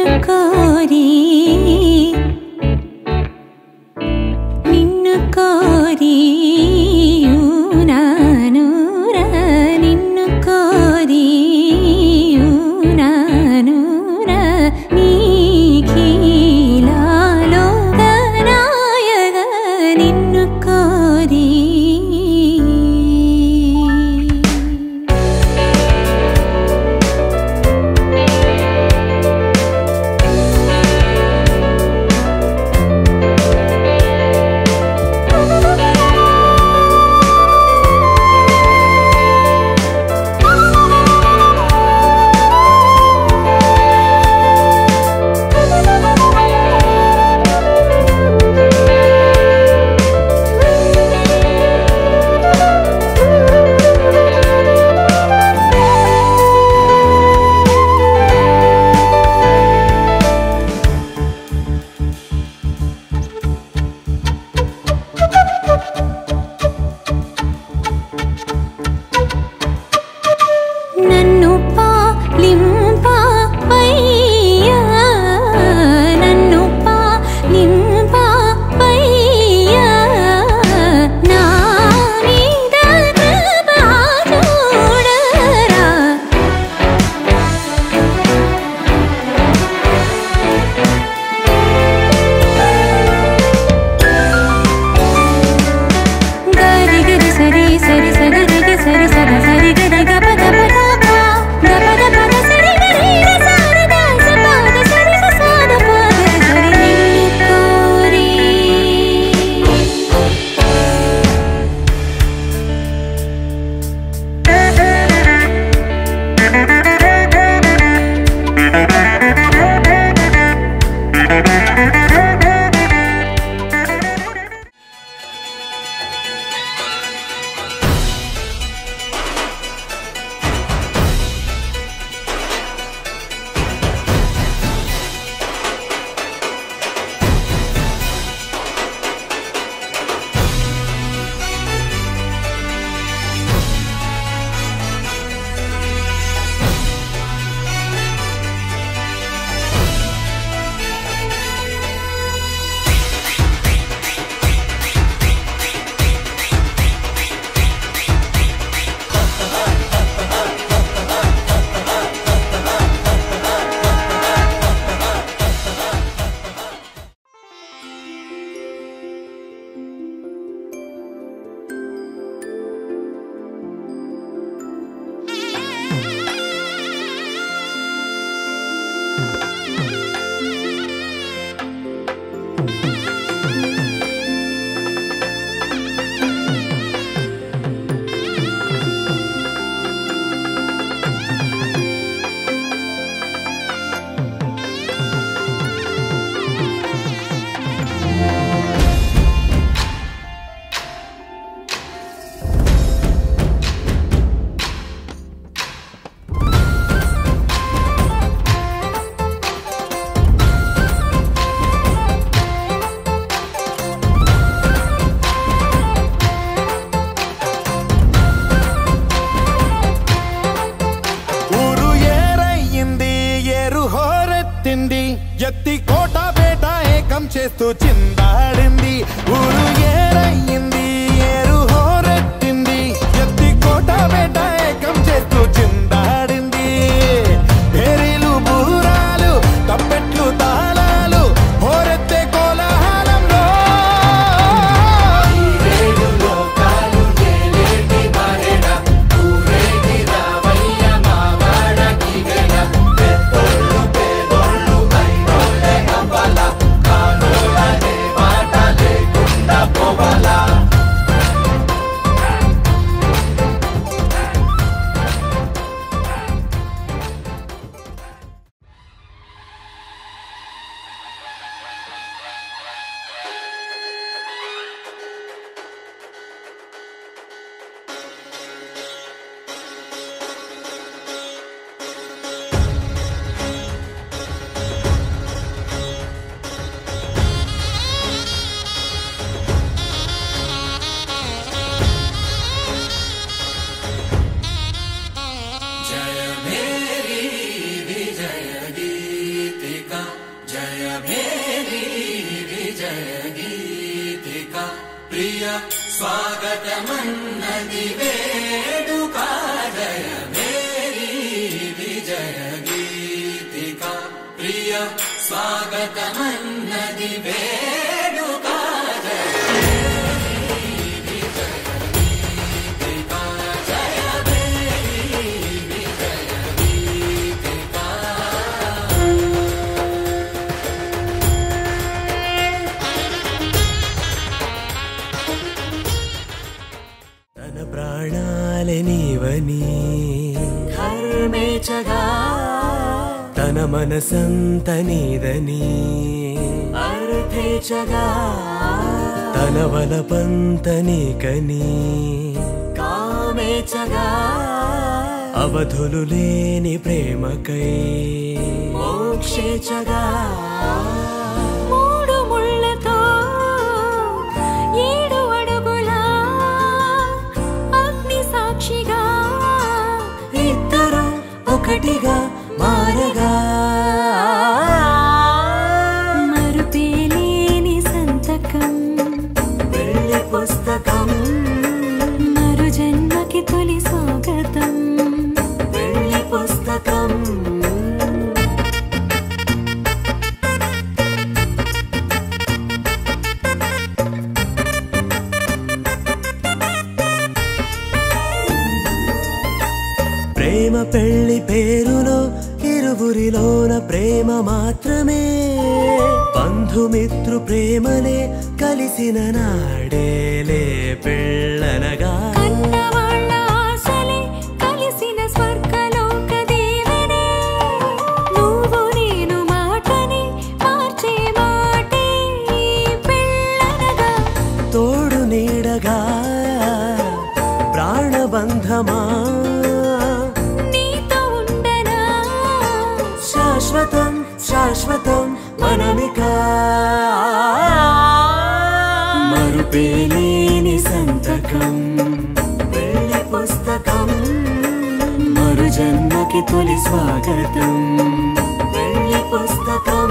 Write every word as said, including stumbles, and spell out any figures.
ఎత్తి కోట బేట ఏకం చేస్తూ చిందాడింది ఊరు ఏరయ్యింది ఏరు హోరెత్తింది ఎత్తి కోట బేట ఏకం చేస్తూ చిందాడింది పేరీలు బూరాలు తప్పెట్లు తాళాలు హోరెత్తే కోలాహలంలో जय मेरी विजय गीतिका प्रिय स्वागतमन्नदि वेदुका जय मेरी विजय गीतिका प्रिय स्वागतमन्नदि वेदुका जय నీవని ధర్మేచగా తన మనసంత నీదని అర్థేచగా తన వలపంత నీకని కామేచగా అవధులు లేని ప్రేమకై మోక్షేచగా మూడు ముళ్ళతో ఏడు అడుగుల అగ్ని సాక్షిగా ఇద్దరు ఒకటిగా మారగా మరుపేలేని సంతకం వెళ్ళి పుస్తకం మరు జన్మకి తొలి స్వాగతం వెళ్ళి పుస్తకం ప్రేమ పెళ్లి పేరులో ఇరువురిలోన ప్రేమ మాత్రమే బంధుమిత్రు ప్రేమలే కలిసిన నాడేలే పెళ్ళనగా కన్నవాళ్ళ ఆశలే కలిసిన స్వర్గలోక దేవనే నువ్వు నేను మాటని మార్చే మాటే పెళ్ళనగా తోడు నీడగా ప్రాణబంధమా శాశ్వతం శాశ్వతం మనమిక మరుపేలేని సంతకం వెళ్ళి పుస్తకం మరు జన్మకి తొలి స్వాగతం వెళ్ళి పుస్తకం